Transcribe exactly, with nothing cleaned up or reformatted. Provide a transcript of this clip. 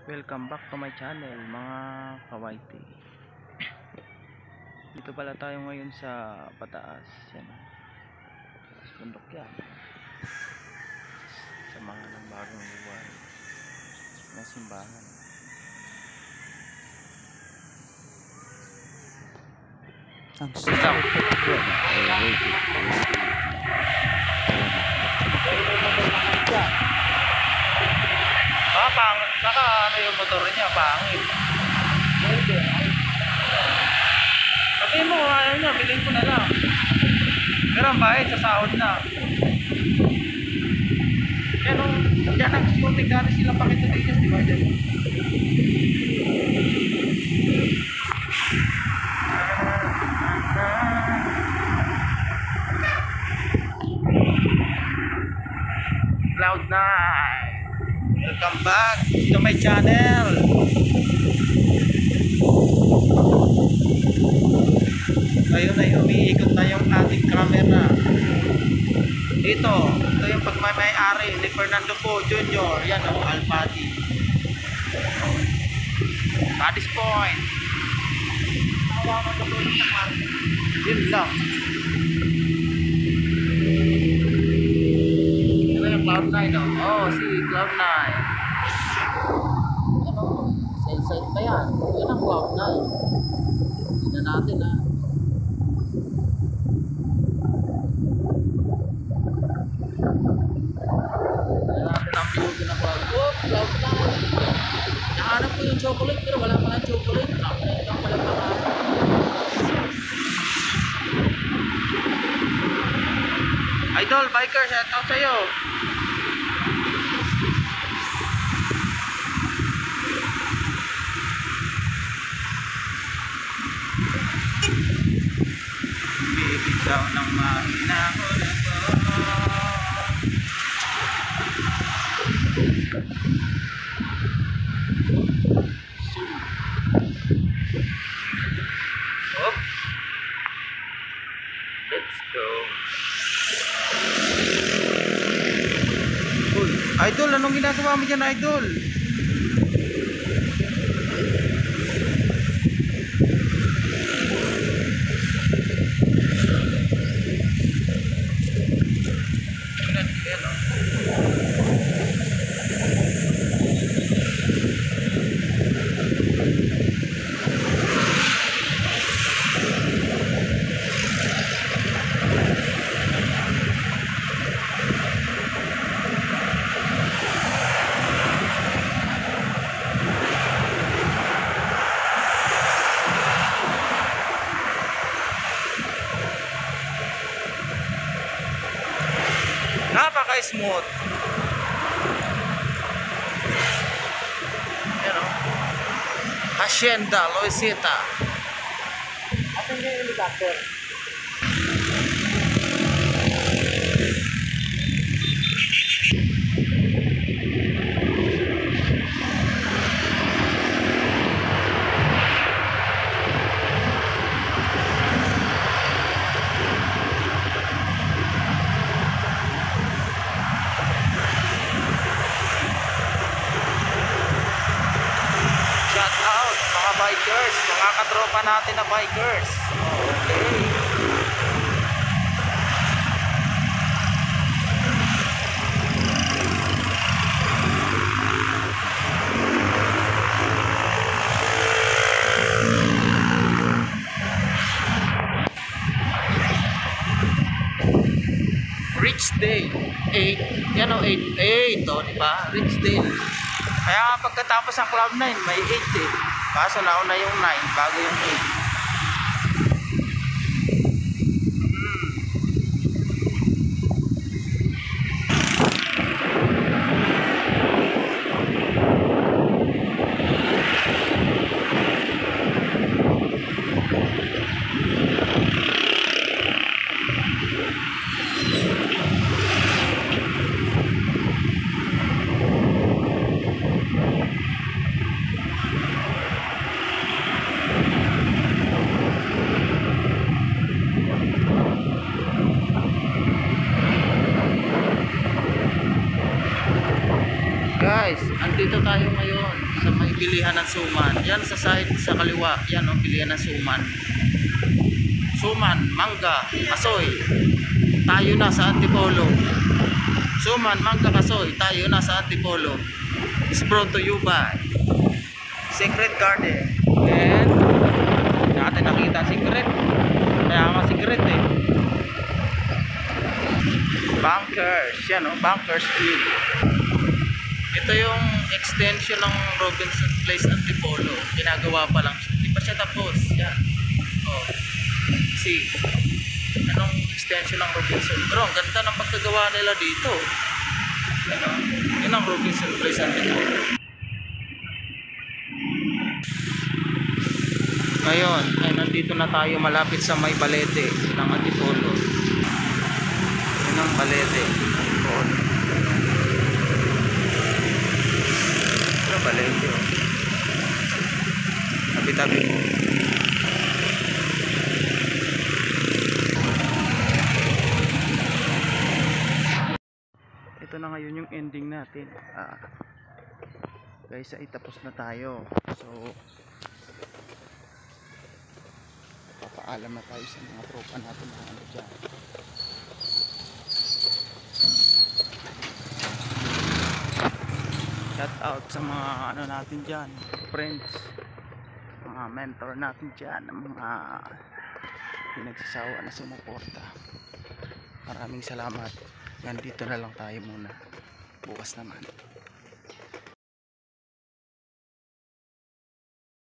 Welcome back to my channel mga kawaiti. Dito pala tayo ngayon sa pataas. Yan. Sa bundok yan. Sa mga ng bagong buwan na simbahan. Ang susunod na buwan ay waiting for Ah, pangit. Saka ano yung motor niya, pangit. Sabihin mo, ayaw niya, bilhin ko na lang. Pero ang bayad sa sahod na. Yan o, yan ang scooting gano'n silang pakita dito, di ba dyan? Cloud nine. Welcome back to my channel. Ngayon ay umiikot na yung ating camera. Dito, ito yung pagmamay-ari ni Fernando Po Junior Yan o, Alpati. Paddy's Point. Yun lang. Cloud nine, oh. Oh, si Cloud nine. Ano? Side side pa yan. Yan ang Cloud nine. Tignan natin, ha. Tignan natin ang beauty ng Cloud. Oh, Cloud nine. Nahanap ko yung chocolate, pero wala pa ng chocolate. Ito ang pala pa. Idol, biker, shout out sa'yo. Bibitaw ng mahina ko na to. Op. Let's go. Uy, Idol, anong ginagawa mo dyan, Idol? Napaka-smooth. Yan o. Hacienda Loisita. Atin yung helicopter. Bikers, mga katropa natin na bikers. Okay. Ridgedale eight. Yan o, eight. eight o, diba? Ridgedale. Kaya pagkatapos ng Cloud nine, may eight eh. Kaso nauna yung nine bago yung eight. Nandito tayo ngayon sa may bilihan ng suman. Yan sa side sa kaliwa, yan ang bilihan ng suman. Suman, mangga, kasoy. Tayo na sa Antipolo. Suman, mangga, kasoy. Tayo na sa Antipolo. It's brought to you by Secret Garden. And natin nakita secret. Kaya nga secret eh. Bunkers. Yan o, Bunkers View. Ito yung extension ng Robinson Place Antipolo. Ginagawa pa lang. Hindi pa siya tapos. Yan. Oh. See. Anong extension ng Robinson? Pero ang ganda ng pagkagawa nila dito. Yan o. Yan ang Robinson Place Antipolo. Ngayon, ay nandito na tayo malapit sa may Balete ng Antipolo. Yan ang Balete. Antipolo. Balete oh. Tabi-tabi po. Ito na ngayon yung ending natin. Ah, guys, ay tapos na tayo. So papaalam na tayo sa mga tropa natin na ano dyan. Shout out sa mga ano natin dyan, friends, mga mentor natin dyan, mga pinagsasawa na sumuporta. Maraming salamat. Nandito na lang tayo muna. Bukas naman.